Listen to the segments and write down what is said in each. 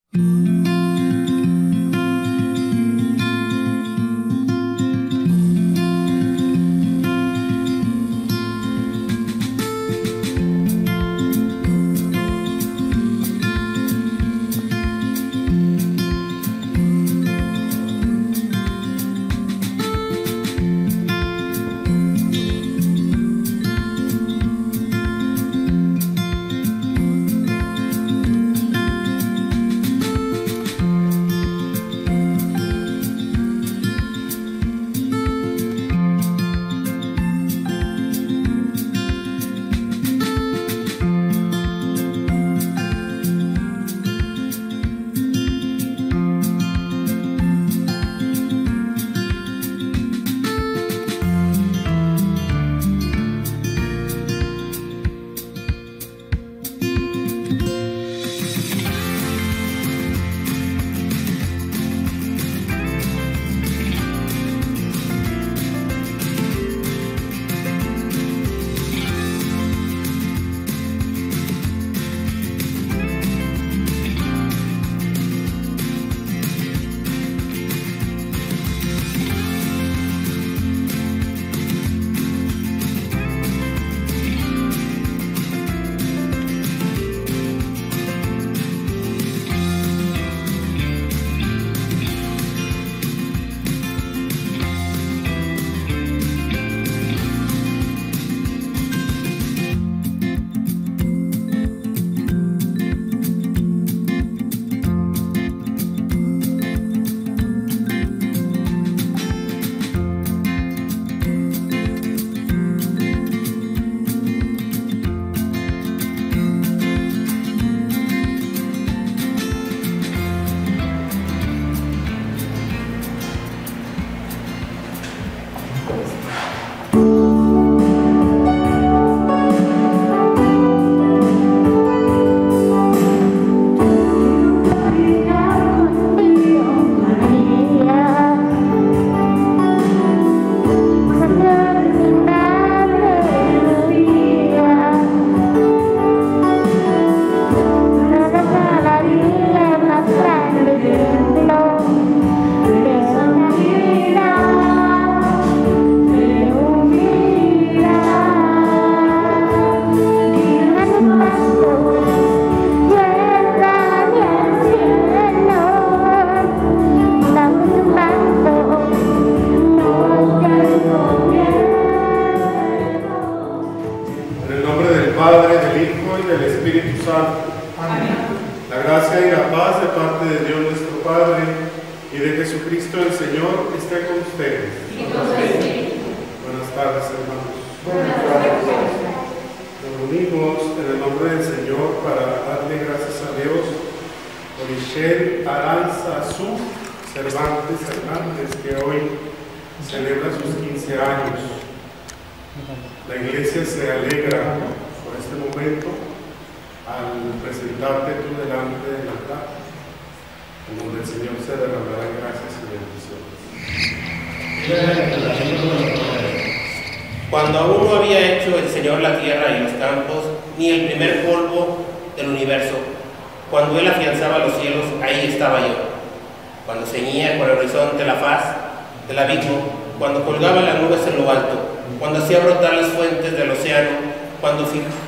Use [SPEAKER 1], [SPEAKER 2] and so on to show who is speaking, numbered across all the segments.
[SPEAKER 1] Cuando aún no había hecho el Señor la tierra y los campos, ni el primer polvo del universo, cuando Él afianzaba los cielos, ahí estaba yo. Cuando ceñía por el horizonte la faz del abismo, cuando colgaba las nubes en lo alto, cuando hacía brotar las fuentes del océano, cuando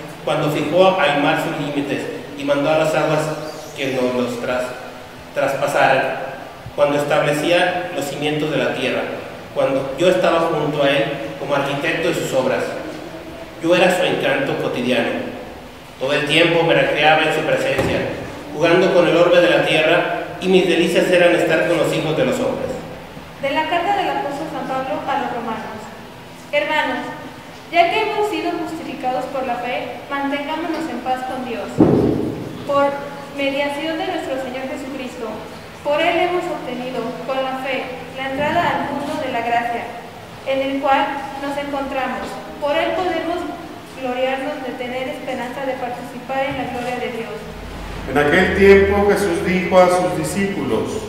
[SPEAKER 1] fijó al mar sus límites y mandó a las aguas que nos los traspasaran, cuando establecía los cimientos de la tierra, cuando yo estaba junto a Él como arquitecto de sus obras. Yo era su encanto cotidiano. Todo el tiempo me recreaba en su presencia, jugando con el orbe de la tierra, y mis delicias eran estar con los hijos de los hombres.
[SPEAKER 2] De la carta del apóstol San Pablo a los romanos. Hermanos, ya que hemos sido justificados por la fe, mantengámonos en paz con Dios. Por mediación de nuestro Señor Jesucristo, por Él hemos obtenido, con la fe, la entrada al mundo de la gracia, en el cual nos encontramos. Por Él podemos gloriarnos de tener esperanza de participar en la gloria de Dios.
[SPEAKER 3] En aquel tiempo Jesús dijo a sus discípulos: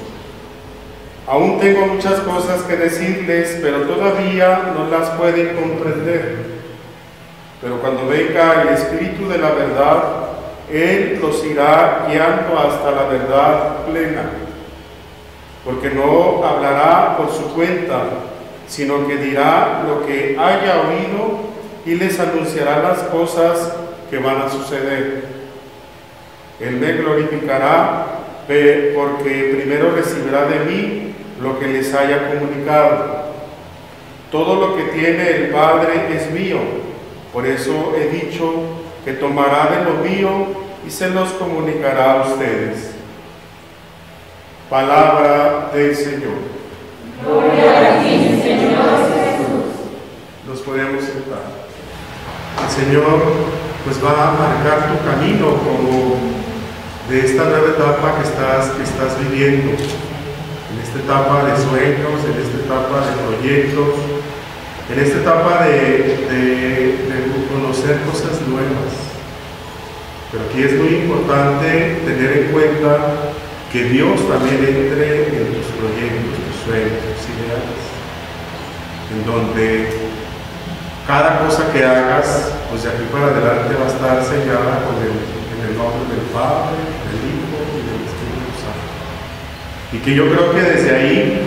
[SPEAKER 3] aún tengo muchas cosas que decirles, pero todavía no las pueden comprender. Pero cuando venga el Espíritu de la verdad, Él los irá guiando hasta la verdad plena, porque no hablará por su cuenta, sino que dirá lo que haya oído y les anunciará las cosas que van a suceder. Él me glorificará, porque primero recibirá de mí lo que les haya comunicado. Todo lo que tiene el Padre es mío, por eso he dicho que tomará de lo mío y se los comunicará a ustedes. Palabra del Señor.
[SPEAKER 4] Gloria a ti, Señor Jesús.
[SPEAKER 3] Nos podemos sentar. El Señor pues va a marcar tu camino como de esta nueva etapa que estás viviendo, en esta etapa de sueños, en esta etapa de proyectos, en esta etapa de conocer cosas nuevas. Pero aquí es muy importante tener en cuenta que Dios también entre en tus proyectos, tus sueños, tus ideales, en donde cada cosa que hagas, pues de aquí para adelante va a estar sellada en el nombre del Padre, del Hijo y del Espíritu Santo. Y que yo creo que desde ahí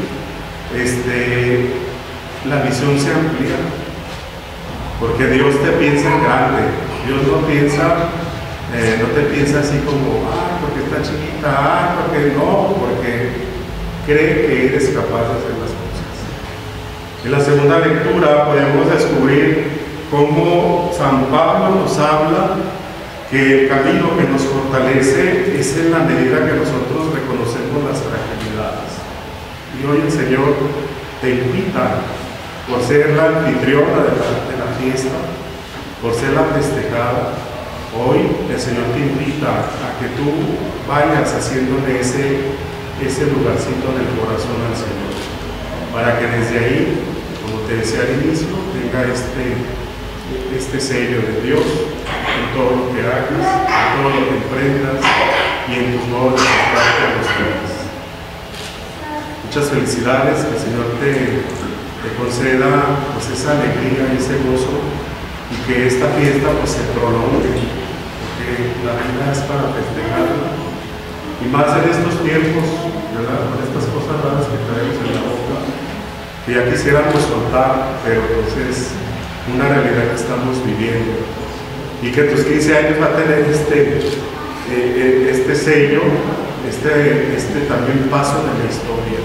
[SPEAKER 3] la visión se amplía, porque Dios te piensa en grande. Dios no te piensa así como, porque está chiquita, porque no, porque cree que eres capaz de hacer las cosas. En la segunda lectura podemos descubrir cómo San Pablo nos habla que el camino que nos fortalece es en la medida que nosotros reconocemos las fragilidades. Y hoy el Señor te invita, por ser la anfitriona de la fiesta, por ser la festejada, hoy el Señor te invita a que tú vayas haciéndole ese lugarcito en el corazón al Señor, para que desde ahí, como te decía al inicio, tenga este sello de Dios en todo lo que hagas, en todo lo que emprendas y en tus modos de acercarte a los demás. Muchas felicidades, que el Señor te conceda pues esa alegría y ese gozo, y que esta fiesta pues se prolongue, porque la vida es para festejarla, y más en estos tiempos, ¿verdad? Con estas cosas raras que traemos en la boca, que ya quisiéramos soltar, pero entonces una realidad que estamos viviendo, y que tus 15 años va a tener este sello, también paso de la historia,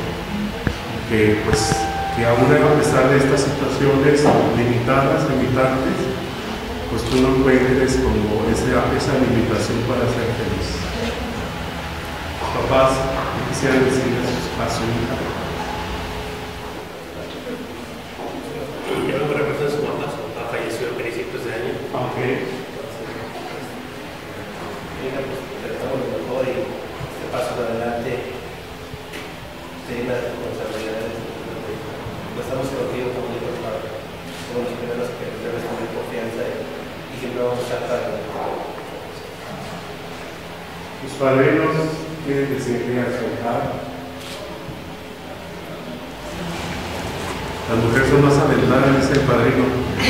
[SPEAKER 3] que aún a pesar de estas situaciones limitantes, pues tú no encuentres como esa limitación para ser feliz. Papás, ¿qué quisieran decirles a su hija?
[SPEAKER 1] Yo no me recuerdo de su mamá falleció a principios de año.
[SPEAKER 3] Ok.
[SPEAKER 1] Mira, pues tratamos lo mejor y este paso adelante tiene las responsabilidades. Pues estamos contigo como dijo el Padre. Somos los primeros que debes tener confianza y siempre vamos a estar para adelante.
[SPEAKER 3] Tus padrinos quieren decirle a su hija. Las mujeres son más aventadas, dice el padrino.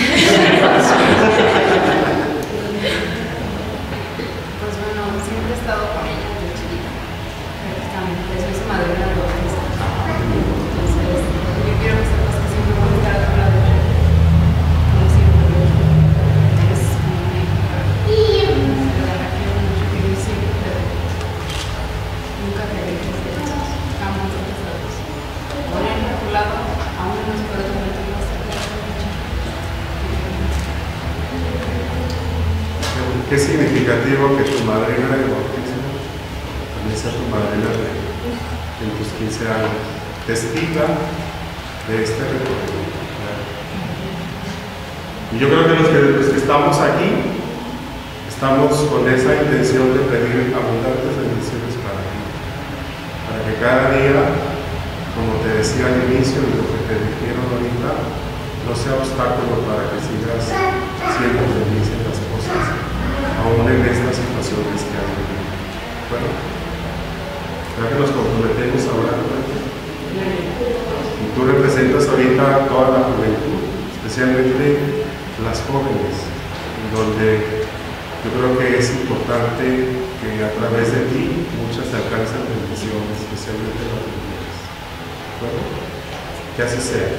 [SPEAKER 4] Pues bueno, siempre he estado con ella desde chiquita. Soy su madrina de bautista. Entonces, yo quiero que sepas que siempre voy a estar a tu lado. Como siempre. Es como una hija para mí. De verdad la quiero mucho y yo siempre te doy. Nunca te dejes de eso. Amo a todos lados. Ponerme a tu lado, aún en los peores momentos más cerca.
[SPEAKER 3] Qué significativo que tu madrina de bautismo también sea tu madrina en tus 15 años, testiga de este recorrido. Y yo creo que los que estamos aquí estamos con esa intención de pedir abundantes bendiciones para ti, para que cada día, como te decía al inicio y lo que te dijeron ahorita, no sea obstáculo para que sigas siendo feliz en las cosas, aún en estas situaciones que hay. Bueno, ya que nos comprometemos ahora, y tú representas ahorita toda la juventud, especialmente las jóvenes, en donde Yo creo que es importante que a través de ti muchas alcancen bendiciones, especialmente las mujeres. Bueno, que así sea.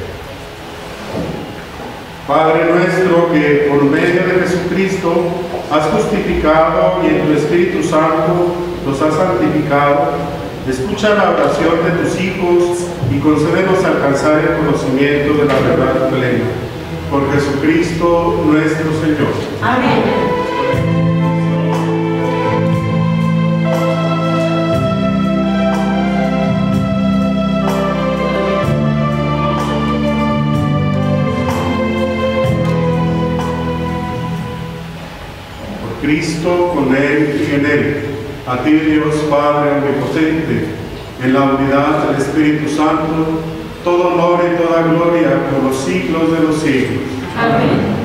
[SPEAKER 3] Padre nuestro, que por medio de Jesucristo has justificado y en tu Espíritu Santo los has santificado, escucha la oración de tus hijos y concédenos alcanzar el conocimiento de la verdad plena. Por Jesucristo nuestro Señor.
[SPEAKER 5] Amén.
[SPEAKER 3] Cristo, con Él y en Él, a ti Dios Padre Omnipotente, en la unidad del Espíritu Santo, todo honor y toda gloria por los siglos de los siglos.
[SPEAKER 5] Amén.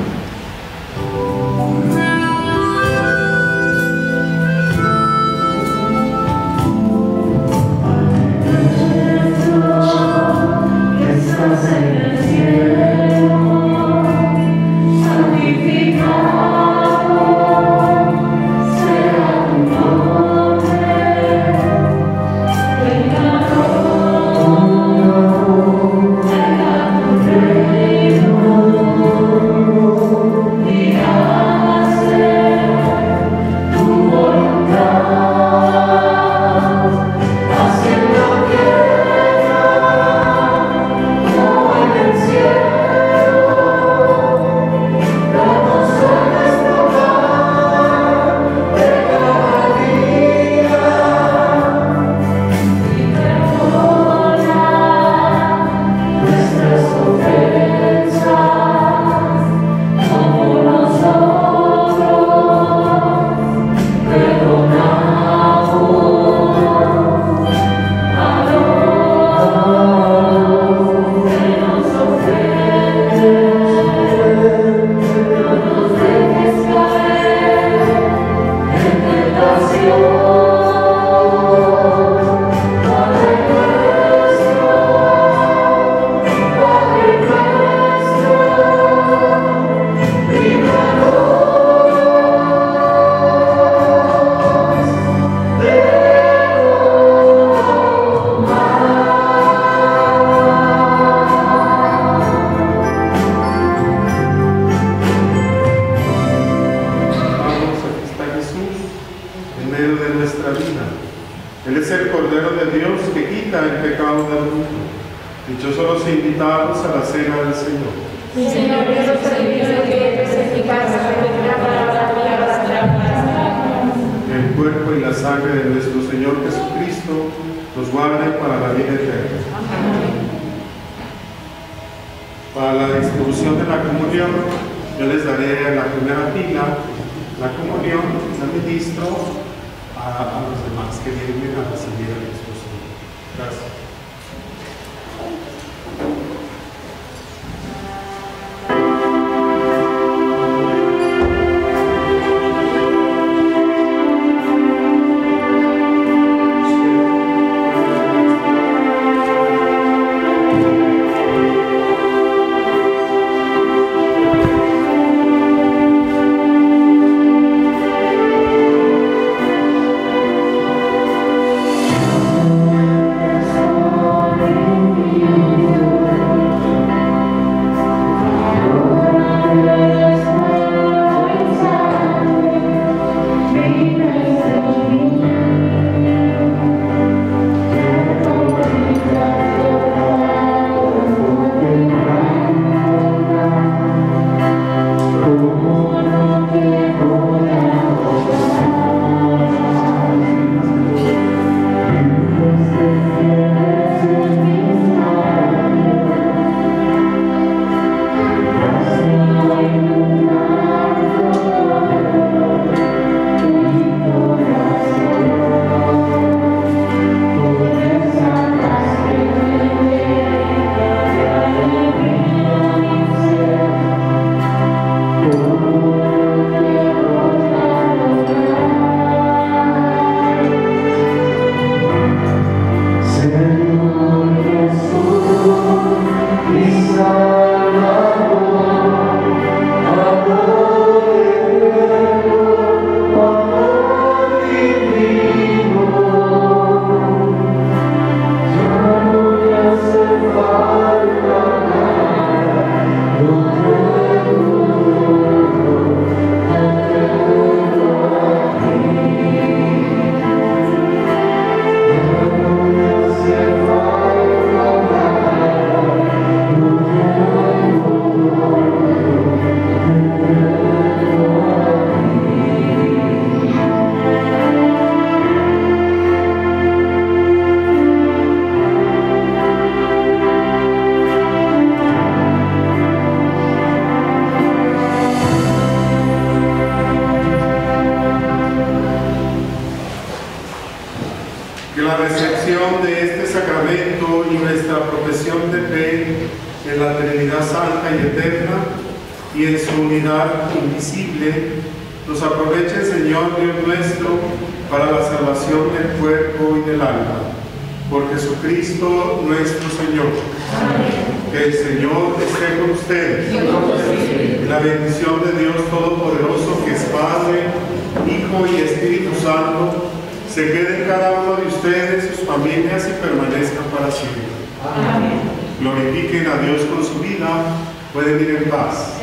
[SPEAKER 3] nuestra profesión de fe en la Trinidad Santa y Eterna y en su unidad invisible, nos aproveche, Señor Dios nuestro, para la salvación del cuerpo y del alma. Por Jesucristo nuestro Señor. Amén. Que el Señor esté con ustedes. La bendición de Dios Todopoderoso, que es Padre, Hijo y Espíritu Santo, se quede en cada uno de ustedes, sus familias, y permanezcan para siempre. Amén. Glorifiquen a Dios con su vida. Pueden ir en paz.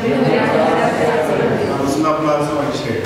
[SPEAKER 3] Damos un aplauso a Che.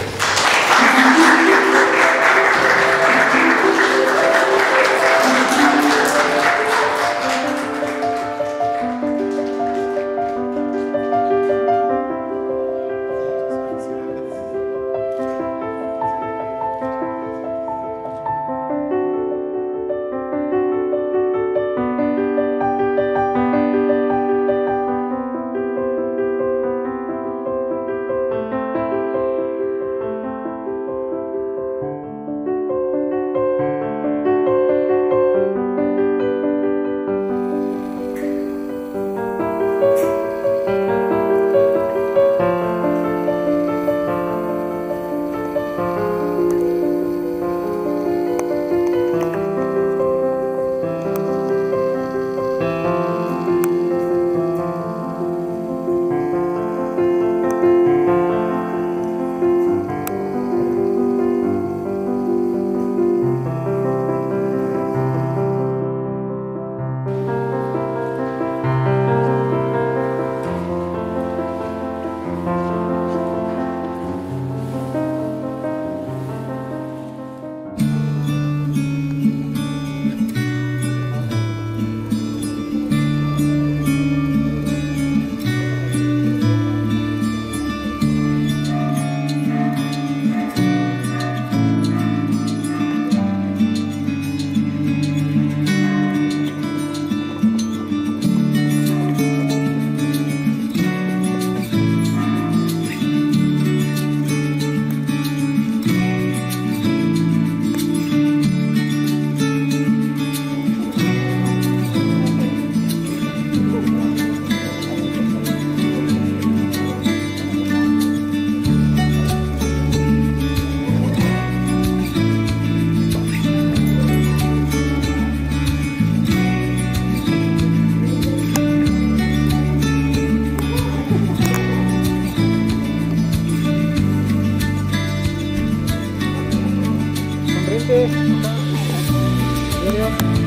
[SPEAKER 5] Serio.